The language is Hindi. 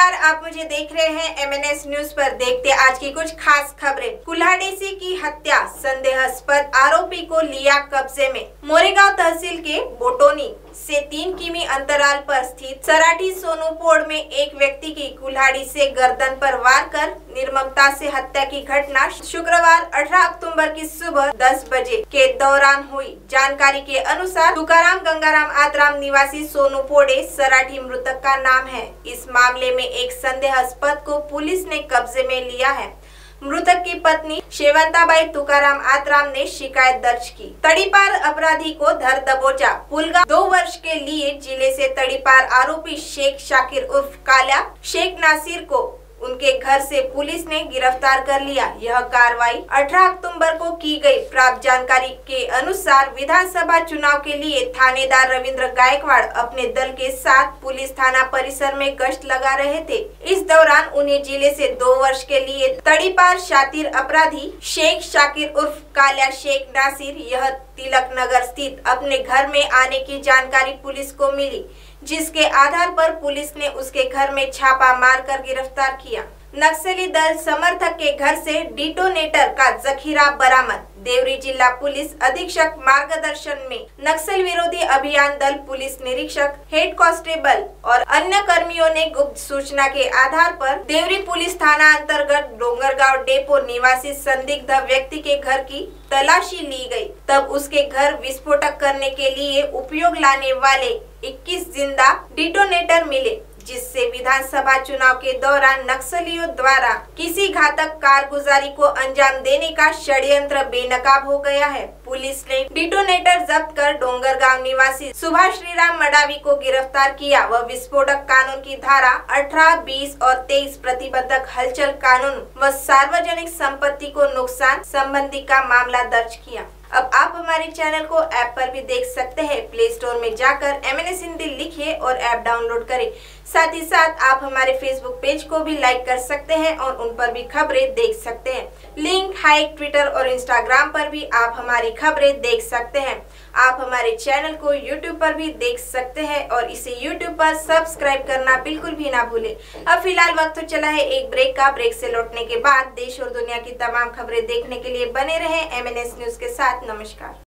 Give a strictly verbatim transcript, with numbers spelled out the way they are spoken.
नमस्कार, आप मुझे देख रहे हैं एम एन एस न्यूज पर। देखते आज की कुछ खास खबरें। कुल्हाड़ेसी की हत्या, संदेहास्पद आरोपी को लिया कब्जे में। मोरेगांव तहसील के बोटोनी से तीन किमी अंतराल पर स्थित सराठी सोनूपोड़ में एक व्यक्ति की कुल्हाड़ी से गर्दन पर वार कर निर्ममता से हत्या की घटना शुक्रवार अठारह अक्टूबर की सुबह दस बजे के दौरान हुई। जानकारी के अनुसार तुकाराम गंगाराम आतराम निवासी सोनूपोड़े सराठी मृतक का नाम है। इस मामले में एक संदेहास्पद को पुलिस ने कब्जे में लिया है। मृतक की पत्नी शेवंताबाई तुकाराम आतराम ने शिकायत दर्ज की। तड़ीपार अपराधी को धर दबोचा। पुलगा दो वर्ष के लिए जिले से तड़ीपार आरोपी शेख शाकिर उर्फ काल्या शेख नासिर को उनके घर से पुलिस ने गिरफ्तार कर लिया। यह कार्रवाई अठारह अक्टूबर को की गई। प्राप्त जानकारी के अनुसार विधानसभा चुनाव के लिए थानेदार रविंद्र गायकवाड़ अपने दल के साथ पुलिस थाना परिसर में गश्त लगा रहे थे। इस दौरान उन्हें जिले से दो वर्ष के लिए तड़ीपार शातिर अपराधी शेख शाकिर उर्फ काल्या शेख नासिर यह तिलक नगर स्थित अपने घर में आने की जानकारी पुलिस को मिली, जिसके आधार पर पुलिस ने उसके घर में छापा मारकर गिरफ्तार किया। नक्सली दल समर्थक के घर से डिटोनेटर का जखीरा बरामद। देवरी जिला पुलिस अधीक्षक मार्गदर्शन में नक्सल विरोधी अभियान दल पुलिस निरीक्षक, हेड कांस्टेबल और अन्य कर्मियों ने गुप्त सूचना के आधार पर देवरी पुलिस थाना अंतर्गत डोंगरगांव डेपो निवासी संदिग्ध व्यक्ति के घर की तलाशी ली गई। तब उसके घर विस्फोटक करने के लिए उपयोग लाने वाले इक्कीस जिंदा डिटोनेटर मिले, जिससे विधानसभा चुनाव के दौरान नक्सलियों द्वारा किसी घातक कारगुजारी को अंजाम देने का षड्यंत्र बेनकाब हो गया है। पुलिस ने डिटोनेटर जब्त कर डोंगरगांव निवासी सुभाष श्रीराम मडावी को गिरफ्तार किया। वह विस्फोटक कानून की धारा अठारह, बीस और तेईस प्रतिबंधक हलचल कानून व सार्वजनिक संपत्ति को नुकसान संबंधी का मामला दर्ज किया। अब आप हमारे चैनल को ऐप पर भी देख सकते हैं। प्ले स्टोर में जाकर एम एन एस हिंदी लिखिए और ऐप डाउनलोड करें। साथ ही साथ आप हमारे फेसबुक पेज को भी लाइक कर सकते हैं और उन पर भी खबरें देख सकते हैं। लिंक हाइक ट्विटर और इंस्टाग्राम पर भी आप हमारी खबरें देख सकते हैं। आप हमारे चैनल को यूट्यूब पर भी देख सकते हैं और इसे यूट्यूब पर सब्सक्राइब करना बिल्कुल भी ना भूलें। अब फिलहाल वक्त तो चला है एक ब्रेक का। ब्रेक से लौटने के बाद देश और दुनिया की तमाम खबरें देखने के लिए बने रहें एम एन एस न्यूज के साथ। नमस्कार।